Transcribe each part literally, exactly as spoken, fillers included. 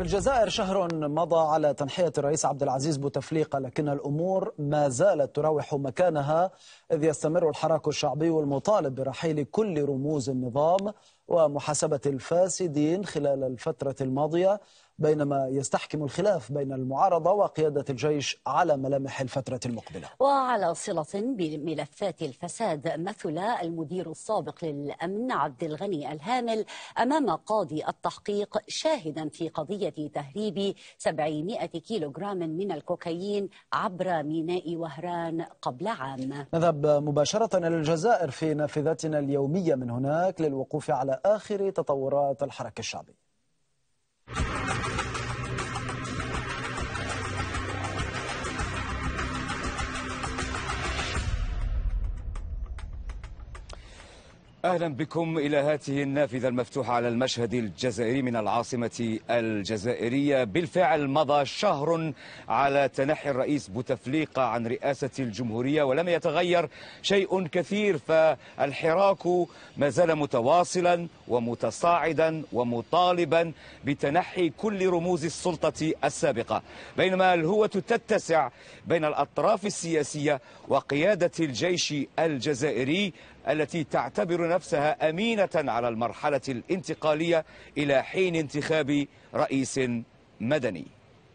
في الجزائر شهر مضى على تنحية الرئيس عبد العزيز بوتفليقة، لكن الأمور ما زالت تروح مكانها، إذ يستمر الحراك الشعبي المطالب برحيل كل رموز النظام ومحاسبة الفاسدين خلال الفترة الماضية، بينما يستحكم الخلاف بين المعارضة وقيادة الجيش على ملامح الفترة المقبلة. وعلى صلة بملفات الفساد، مثل المدير السابق للأمن عبد الغني الهامل أمام قاضي التحقيق شاهدا في قضية تهريب سبعمائة كيلوغرام من الكوكايين عبر ميناء وهران قبل عام. نذهب مباشرة إلى الجزائر في نافذتنا اليومية من هناك للوقوف على آخر تطورات الحراك الشعبي. أهلا بكم إلى هذه النافذة المفتوحة على المشهد الجزائري من العاصمة الجزائرية. بالفعل مضى شهر على تنحي الرئيس بوتفليقة عن رئاسة الجمهورية ولم يتغير شيء كثير، فالحراك ما زال متواصلا ومتصاعدا ومطالبا بتنحي كل رموز السلطة السابقة، بينما الهوة تتسع بين الأطراف السياسية وقيادة الجيش الجزائري التي تعتبر نفسها أمينة على المرحلة الانتقالية إلى حين انتخاب رئيس مدني.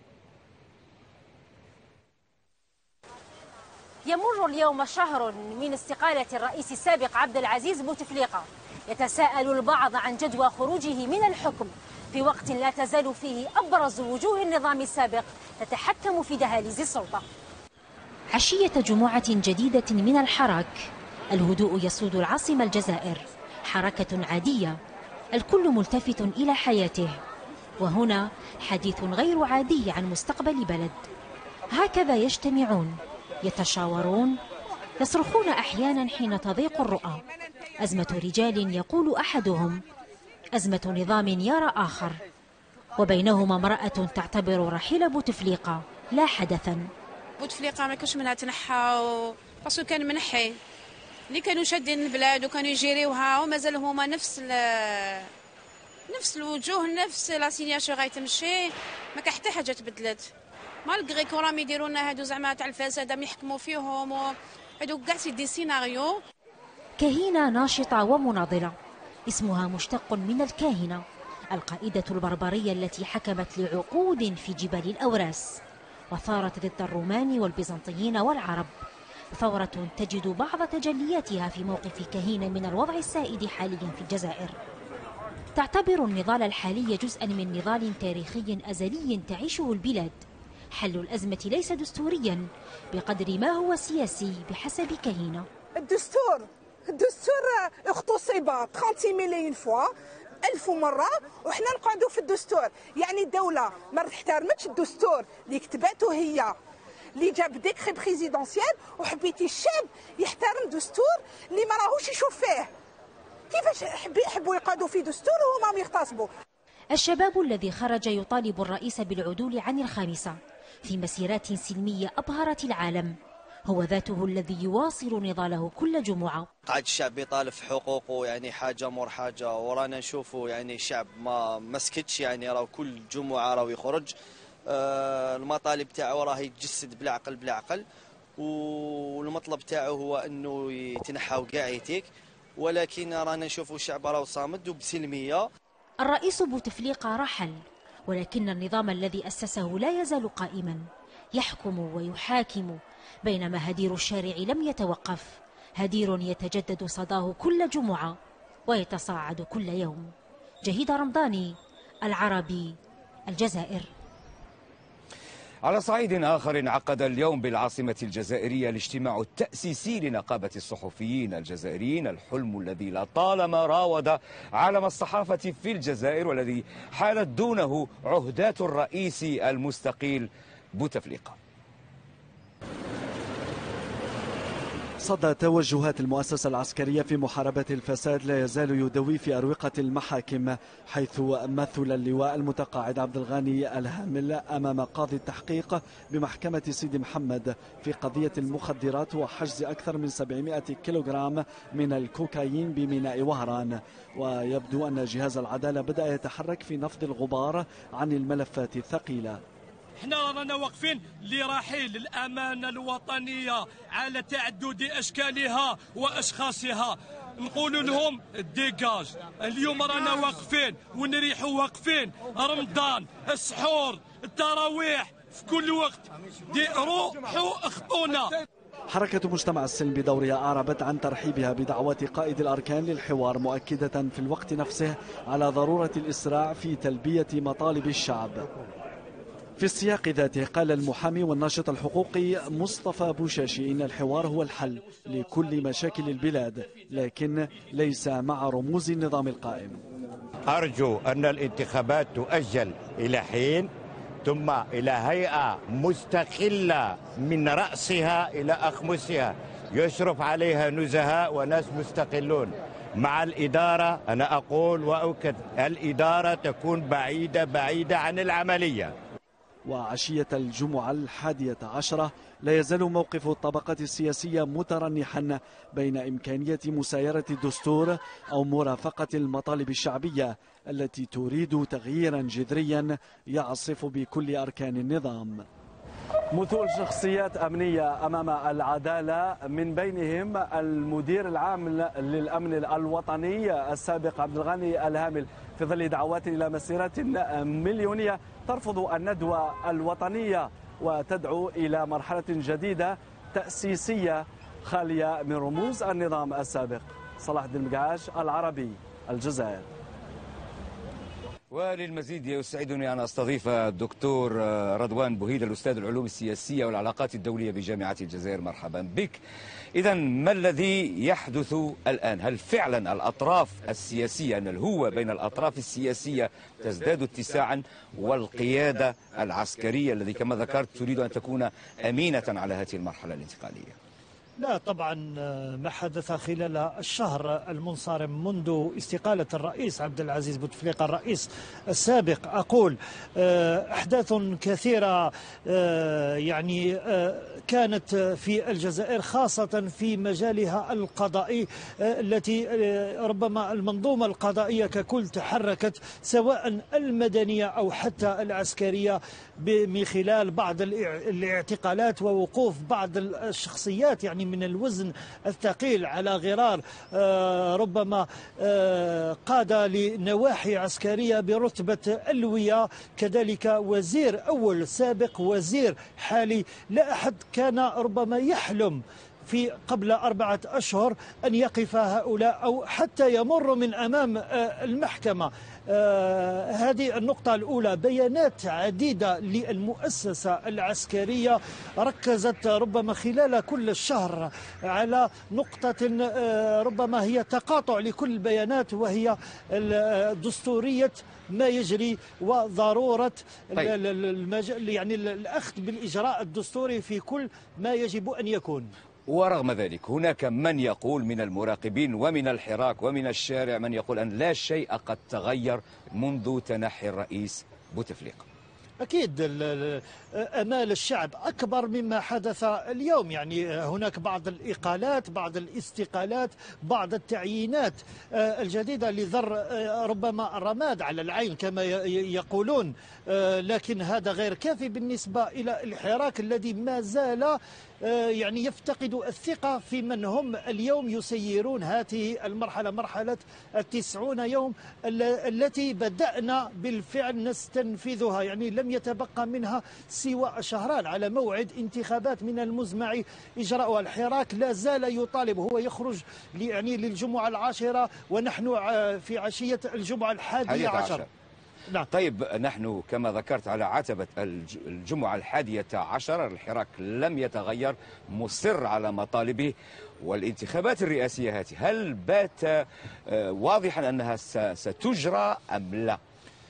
يمر اليوم شهر من استقالة الرئيس السابق عبد العزيز بوتفليقة، يتساءل البعض عن جدوى خروجه من الحكم في وقت لا تزال فيه أبرز وجوه النظام السابق تتحكم في دهاليز السلطة. عشية جمعة جديدة من الحراك، الهدوء يسود العاصمة الجزائر، حركة عادية، الكل ملتفت إلى حياته، وهنا حديث غير عادي عن مستقبل بلد. هكذا يجتمعون، يتشاورون، يصرخون أحيانا حين تضيق الرؤى. أزمة رجال يقول أحدهم، أزمة نظام يرى آخر، وبينهما امرأة تعتبر رحيل بوتفليقة لا حدثا. بوتفليقة ما كانش منها تنحى باسكو كان منحي اللي كانوا شادين البلاد وكانوا يجيريوها، ومازال هما نفس نفس الوجوه، نفس لا سينياتور غيتمشي، ما كان حتى حاجه تبدلت. مالغري كون راهم يديروا لنا هادو زعما تاع الفساد راهم يحكموا فيهم، هادو كاع سي دي سيناريو. كهينة ناشطة ومناضلة، اسمها مشتق من الكاهنة، القائدة البربرية التي حكمت لعقود في جبال الأوراس وثارت ضد الرومان والبيزنطيين والعرب، ثورة تجد بعض تجلياتها في موقف كهينة من الوضع السائد حاليا في الجزائر. تعتبر النضال الحالي جزءا من نضال تاريخي أزلي تعيشه البلاد. حل الأزمة ليس دستوريا بقدر ما هو سياسي بحسب كهينة. الدستور الدستور اغتصب ثلاثين مليون فوا ألف مرة، وحنا نقعدوا في الدستور. يعني الدولة ما احترمتش الدستور اللي كتبته هي، اللي جاب ديكري بريزيدونسيال، وحبيتي الشعب يحترم دستور اللي ما راهوش يشوف فيه. كيفاش يحبوا يقعدوا في دستور وهما يغتصبوا؟ الشباب الذي خرج يطالب الرئيس بالعدول عن الخامسة في مسيرات سلمية أبهرت العالم، هو ذاته الذي يواصل نضاله كل جمعة. قاعد الشعب يطالب في حقوقه، يعني حاجة مور حاجة، ورانا نشوفوا يعني الشعب ما مسكتش، يعني راه كل جمعة راه يخرج. آه المطالب تاعو راه يتجسد بالعقل بالعقل، والمطلب تاعو هو انه يتنحاو كاع يتيك، ولكن رانا نشوفوا الشعب راه صامد وبسلمية. الرئيس بوتفليقة رحل، ولكن النظام الذي أسسه لا يزال قائما، يحكم ويحاكم، بينما هدير الشارع لم يتوقف، هدير يتجدد صداه كل جمعة ويتصاعد كل يوم. جهيدة رمضاني، العربي، الجزائر. على صعيد آخر، انعقد اليوم بالعاصمة الجزائرية الاجتماع التأسيسي لنقابة الصحفيين الجزائريين، الحلم الذي لطالما راود عالم الصحافة في الجزائر والذي حالت دونه عهدات الرئيس المستقيل بوتفليقة. صدى توجهات المؤسسة العسكرية في محاربة الفساد لا يزال يدوي في أروقة المحاكم، حيث مثل اللواء المتقاعد عبد الغني الهامل أمام قاضي التحقيق بمحكمة سيدي محمد في قضية المخدرات وحجز أكثر من سبعمائة كيلوغرام من الكوكايين بميناء وهران. ويبدو أن جهاز العدالة بدأ يتحرك في نفض الغبار عن الملفات الثقيلة. احنا رانا واقفين لرحيل الأمانة الوطنية على تعدد أشكالها وأشخاصها. نقول لهم ديجاج. اليوم رانا واقفين ونريحوا واقفين. رمضان، السحور، التراويح، في كل وقت دي روحوا اخطونا. حركة مجتمع السلم بدورها أعربت عن ترحيبها بدعوات قائد الأركان للحوار، مؤكدة في الوقت نفسه على ضرورة الإسراع في تلبية مطالب الشعب. في السياق ذاته قال المحامي والناشط الحقوقي مصطفى بوشاشي إن الحوار هو الحل لكل مشاكل البلاد، لكن ليس مع رموز النظام القائم. أرجو أن الانتخابات تؤجل إلى حين، ثم إلى هيئة مستقلة من رأسها إلى أخمسها يشرف عليها نزهاء وناس مستقلون. مع الإدارة أنا أقول وأؤكد، الإدارة تكون بعيدة بعيدة عن العملية. وعشية الجمعة الحادية عشرة لا يزال موقف الطبقة السياسية مترنحا بين إمكانية مسايرة الدستور أو مرافقة المطالب الشعبية التي تريد تغييرا جذريا يعصف بكل أركان النظام. مثول شخصيات أمنية أمام العدالة، من بينهم المدير العام للأمن الوطني السابق عبد الغني الهامل، في ظل دعوات إلى مسيرة مليونية ترفض الندوة الوطنية وتدعو إلى مرحلة جديدة تأسيسية خالية من رموز النظام السابق. صلاح الدين المقعاش، العربي، الجزائر. وللمزيد يسعدني أن أستضيف الدكتور رضوان بوهيد، الأستاذ العلوم السياسية والعلاقات الدولية بجامعة الجزائر. مرحبا بك. إذا ما الذي يحدث الآن؟ هل فعلا الأطراف السياسية، أن الهوة بين الأطراف السياسية تزداد اتساعا، والقيادة العسكرية الذي كما ذكرت تريد أن تكون أمينة على هذه المرحلة الانتقالية؟ لا طبعا، ما حدث خلال الشهر المنصرم منذ استقالة الرئيس عبد العزيز بوتفليقة الرئيس السابق، أقول أحداث كثيرة يعني كانت في الجزائر، خاصة في مجالها القضائي، التي ربما المنظومة القضائية ككل تحركت، سواء المدنية أو حتى العسكرية، من خلال بعض الاعتقالات ووقوف بعض الشخصيات يعني من الوزن الثقيل على غرار ربما قادة لنواحي عسكرية برتبة ألوية، كذلك وزير أول سابق، وزير حالي. لا أحد كان ربما يحلم في قبل أربعة أشهر أن يقف هؤلاء أو حتى يمر من أمام المحكمة. آه هذه النقطة الأولى. بيانات عديدة للمؤسسة العسكرية ركزت ربما خلال كل الشهر على نقطة آه ربما هي تقاطع لكل البيانات، وهي دستورية ما يجري وضرورة طيب. المجال يعني الأخذ بالإجراء الدستوري في كل ما يجب أن يكون. ورغم ذلك هناك من يقول من المراقبين ومن الحراك ومن الشارع من يقول أن لا شيء قد تغير منذ تنحي الرئيس بوتفليقة. أكيد آمال الشعب أكبر مما حدث اليوم، يعني هناك بعض الإقالات، بعض الاستقالات، بعض التعيينات الجديدة لذر ربما الرماد على العين كما يقولون، لكن هذا غير كافي بالنسبة إلى الحراك الذي ما زال يعني يفتقد الثقة في من هم اليوم يسيرون هذه المرحلة، مرحلة التسعون يوم التي بدأنا بالفعل نستنفذها، يعني لم يتبقى منها سوى شهران على موعد انتخابات من المزمع إجراء. الحراك لا زال يطالب، هو يخرج يعني للجمعة العاشرة ونحن في عشية الجمعة الحادية عشر. نعم. طيب نحن كما ذكرت على عتبة الجمعة الحادية عشر، الحراك لم يتغير، مصر على مطالبه. والانتخابات الرئاسية هذه هل بات واضحا أنها ستجرى أم لا؟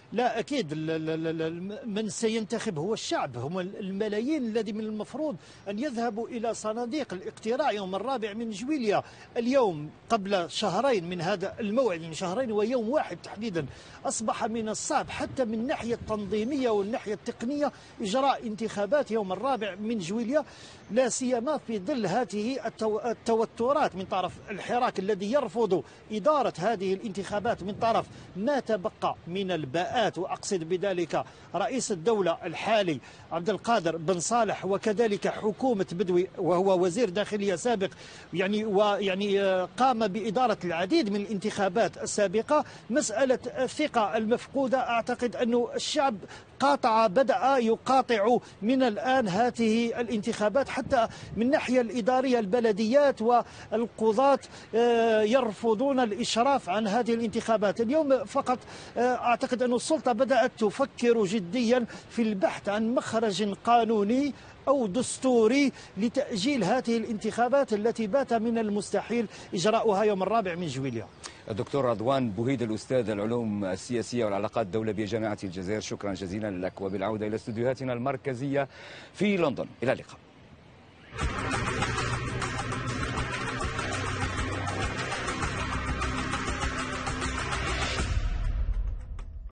لا أكيد من سينتخب هو الشعب، هم الملايين الذي من المفروض أن يذهبوا إلى صناديق الاقتراع يوم الرابع من جويلية. اليوم قبل شهرين من هذا الموعد، من شهرين ويوم واحد تحديدا، أصبح من الصعب حتى من الناحية التنظيمية والناحية التقنية إجراء انتخابات يوم الرابع من جويلية، لا سيما في ظل هذه التوترات من طرف الحراك الذي يرفض إدارة هذه الانتخابات من طرف ما تبقى من الباءات، وأقصد بذلك رئيس الدولة الحالي عبد القادر بن صالح، وكذلك حكومة بدوي وهو وزير داخلية سابق، يعني ويعني قام بإدارة العديد من الانتخابات السابقة. مسألة الثقة المفقودة أعتقد أن الشعب قاطع بدأ يقاطع من الآن هذه الانتخابات، حتى من الناحية الإدارية البلديات والقضاة يرفضون الإشراف عن هذه الانتخابات. اليوم فقط أعتقد أن السلطة بدأت تفكر جديا في البحث عن مخرج قانوني أو دستوري لتأجيل هذه الانتخابات التي بات من المستحيل إجراؤها يوم الرابع من جويلية. الدكتور رضوان بوهيد، الأستاذ العلوم السياسية والعلاقات الدولية بجامعة الجزائر، شكرا جزيلا لك، وبالعودة إلى استديوهاتنا المركزية في لندن، إلى اللقاء.